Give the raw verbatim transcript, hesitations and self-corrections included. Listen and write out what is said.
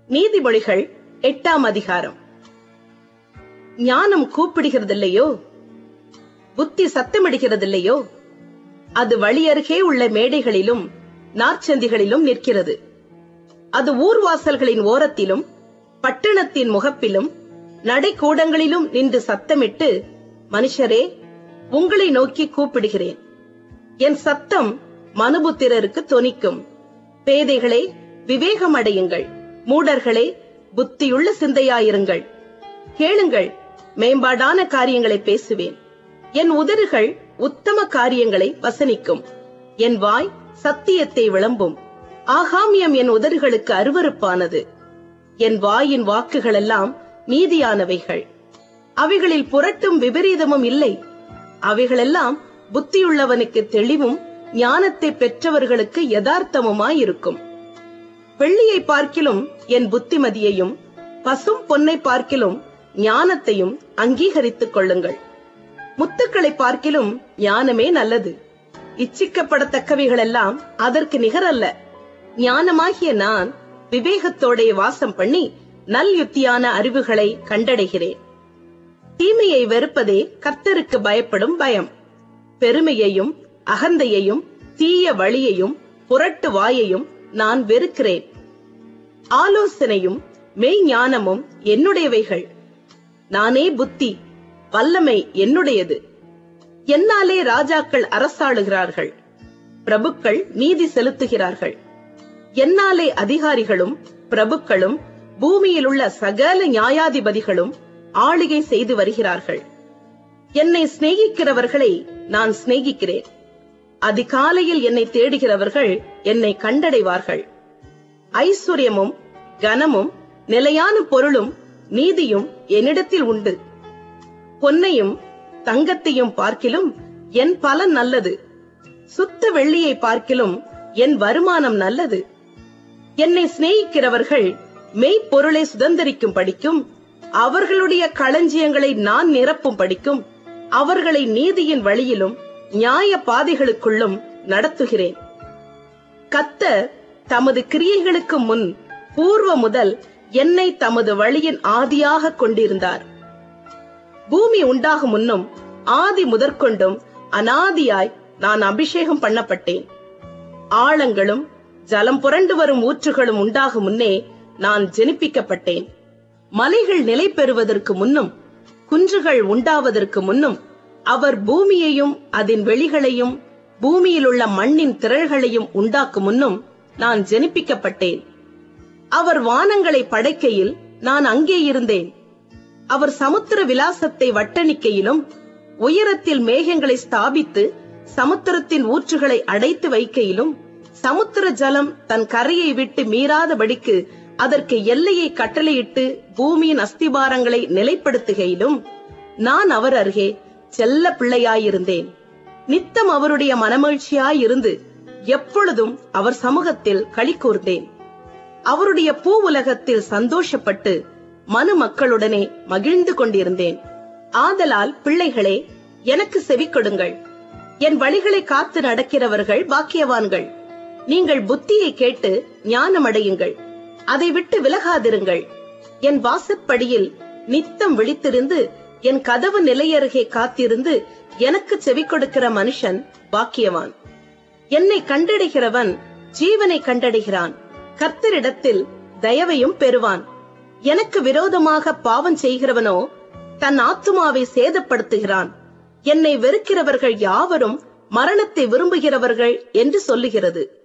நீதிமொழிகள் எட்டாம் அதிகாரம். ஞானம் கூப்பிடுகிறதில்லையோ, புத்தி சத்தமிடுகிறதில்லையோ, அது வழியருகே உள்ள மேடைகளிலும் நாற்சந்திகளிலும் நிற்கிறது. அது ஊர்வாசல்களின் ஓரத்திலும் பட்டணத்தின் முகப்பிலும் நடைக்கூடங்களிலும் நின்று சத்தமிட்டு, மனுஷரே, உங்களை நோக்கி கூப்பிடுகிறேன். என் சத்தம் மனுபுத்திரருக்கு தொனிக்கும். பேதைகளே, விவேகம் அடையுங்கள். மூடர்களே, புத்தியுள்ள சிந்தையாயிருங்கள். கேளுங்கள், மேம்பாடான காரியங்களை பேசுவேன். என் உதடுகள் உத்தம காரியங்களை வசனிக்கும். என் வாய் சத்தியத்தை விளம்பும். ஆகாமியம் என் உதடுகளுக்கு அருவருப்பானது. என் வாயின் வாக்குகளெல்லாம் நீதியானவைகள். அவைகளில் புரட்டும் விபரீதமும் இல்லை. அவைகளெல்லாம் புத்தியுள்ளவனுக்கு தெளிவும் ஞானத்தை பெற்றவர்களுக்கு யதார்த்தமுமாயிருக்கும். வெள்ளியை பார்க்கிலும் என் புத்திமதியையும் பசும் பொன்னை பார்க்கிலும் ஞானத்தையும் அங்கீகரித்துக் கொள்ளுங்கள். முத்துக்களை பார்க்கிலும் ஞானமே நல்லது. இச்சிக்கப்படத்தக்கவைகளெல்லாம் அதற்கு நிகரல்ல. ஞானமாகிய நான் விவேகத்தோட வாசம் பண்ணி நல் யுத்தியான அறிவுகளை கண்டடைகிறேன். தீமையை வெறுப்பதே கர்த்தருக்கு பயப்படும் பயம். பெருமையையும் அகந்தையையும் தீய வழியையும் புரட்டு வாயையும் நான் வெறுக்கிறேன். ஆலோசனையும் மெய் ஞானமும் என்னுடையவைகள். நானே புத்தி, வல்லமை என்னுடையது. என்னாலே ராஜாக்கள் அரசாளுகிறார்கள், பிரபுக்கள் நீதி செலுத்துகிறார்கள். என்னாலே அதிகாரிகளும் பிரபுக்களும் பூமியில் உள்ள சகல நியாயாதிபதிகளும் ஆளுகை செய்து வருகிறார்கள். என்னை சிநேகிக்கிறவர்களை நான் சிநேகிக்கிறேன். அதிகாலையில் என்னை தேடுகிறவர்கள் என்னை கண்டடைவார்கள். ஐஸ்வர்யமும் கனமும் நிலையான பொருளும் நீதியும் என்னிடத்தில் உண்டு. பொன்னையும் தங்கத்தையும் பார்க்கிலும் என் பலன் நல்லது. சுத்த வெள்ளியை பார்க்கிலும் என் வருமானம் நல்லது. என்னை சிநேகிக்கிறவர்கள் மெய்ப்பொருளை சுதந்திரிக்கும் படிக்கும், அவர்களுடைய களஞ்சியங்களை நான் நிரப்பும் படிக்கும், அவர்களை நீதியின் வழியிலும் நியாய பாதைகளுக்குள்ளும் நடத்துகிறேன். கர்த்தர் தமது கிரியைகளுக்கு முன் பூர்வ முதல் என்னை தமது வழியின் ஆதியாக கொண்டிருந்தார். பூமி உண்டாகும் முன்னும் ஆதி முதற்கொண்டும் அனாதியாய் நான் அபிஷேகம் பண்ணப்பட்டேன். ஆழங்களும் ஜலம் புரண்டு வரும் ஊற்றுகளும் உண்டாகும் முன்னே நான் ஜெனிப்பிக்கப்பட்டேன். மலைகள் நிலை பெறுவதற்கு முன்னும் குன்றுகள் உண்டாவதற்கு முன்னும் அவர் பூமியையும் அதன் வெளிகளையும் பூமியில் உள்ள மண்ணின் திரள்களையும் உண்டாக்கும் முன்னும் நான் ஜெனிப்பிக்கப்பட்டேன். அவர் வானங்களை படைக்கையில் நான் அங்கே இருந்தேன். அவர் சமுத்திர விலாசத்தை வட்டணிக்கையிலும் உயரத்தில் மேகங்களை ஸ்தாபித்து சமுத்திரத்தின் ஊற்றுகளை அடைத்து வைக்கையிலும் சமுத்திர ஜலம் தன் கரையை விட்டு மீறாதபடிக்கு அதற்கு எல்லையை கட்டளையிட்டு பூமியின் அஸ்திபாரங்களை நிலைப்படுத்துகையிலும் நான் அவர் அருகே செல்ல பிள்ளையாயிருந்தேன். நித்தம் அவருடைய மனமகிழ்ச்சியாயிருந்து எப்பொழுதும் அவர் சமூகத்தில் களி கூர்ந்தேன். அவருடைய பூ உலகத்தில் சந்தோஷப்பட்டு மனு மக்களுடனே மகிழ்ந்து கொண்டிருந்தேன். ஆதலால் பிள்ளைகளே, எனக்கு செவி கொடுங்கள். என் வழிகளை காத்து நடக்கிறவர்கள் பாக்கியவான்கள். நீங்கள் புத்தியை கேட்டு ஞானமடையுங்கள். அதை விட்டு விலகாதிருங்கள். என் வாசற்படியில் நித்தம் விழித்திருந்து என் கதவு நிலையருகே காத்திருந்து எனக்கு செவி கொடுக்கிற மனுஷன் பாக்கியவான். என்னை கண்டடைகிறவன் ஜீவனை கண்டடைகிறான். கர்த்தரிடத்தில் தயவையும் பெறுவான். எனக்கு விரோதமாக பாவம் செய்கிறவனோ தன் ஆத்துமாவை சேதப்படுத்துகிறான். என்னை வெறுக்கிறவர்கள் யாவரும் மரணத்தை விரும்புகிறவர்கள் என்று சொல்லுகிறது.